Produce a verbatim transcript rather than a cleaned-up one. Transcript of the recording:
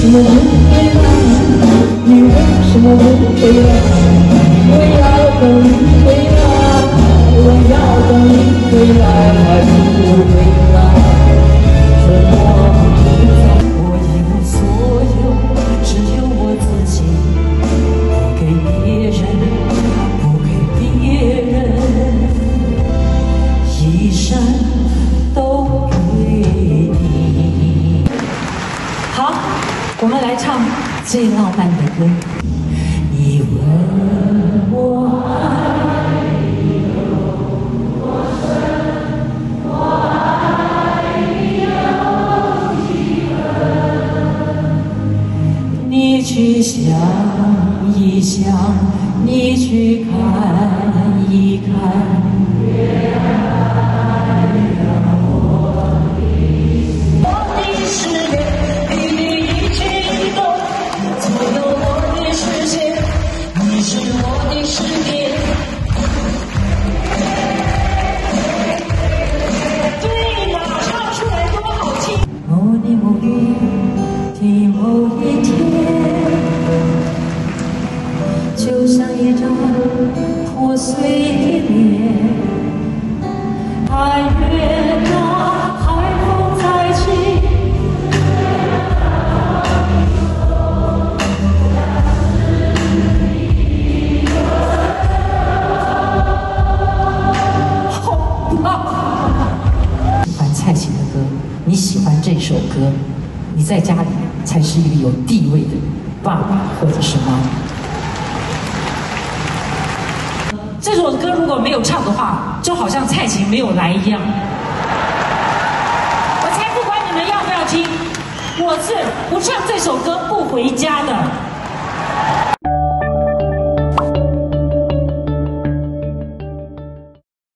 么不回来？你为什么不回来？我要等你回来，我要等你回来，还不回来，怎么不在？我一无所有，只有我自己，不给别人，不给别人，一生都给你。 好，我们来唱最浪漫的歌。 你问我爱你有多深，我爱你有几分？你去想一想，你去看一看。就像一张破碎的脸，爱越大，海风再起， 好棒！喜欢蔡琴的歌，你喜欢这首歌，你在家里才是一个有地位的爸爸或者是妈妈。这首歌如果没有唱的话，就好像蔡琴没有来一样。我才不管你们要不要听，我是不唱这首歌不。